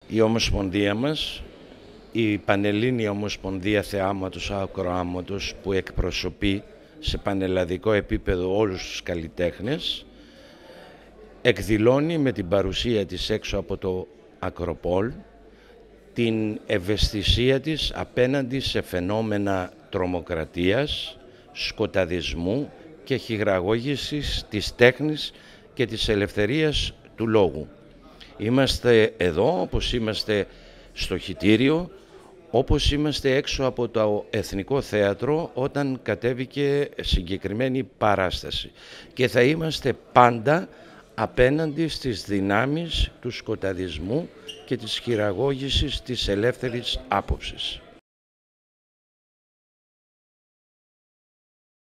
Η Ομοσπονδία μας, η Πανελλήνια Ομοσπονδία Θεάματος Ακροάματος, που εκπροσωπεί σε πανελλαδικό επίπεδο όλους τους καλλιτέχνες, εκδηλώνει με την παρουσία της έξω από το Ακροπόλ την ευαισθησία της απέναντι σε φαινόμενα τρομοκρατίας, σκοταδισμού και χειραγώγησης της τέχνης και της ελευθερίας του λόγου. Είμαστε εδώ όπως είμαστε στο Χυτήριο, όπως είμαστε έξω από το Εθνικό Θέατρο όταν κατέβηκε συγκεκριμένη παράσταση, και θα είμαστε πάντα απέναντι στις δυνάμεις του σκοταδισμού και της χειραγώγησης της ελεύθερης άποψης.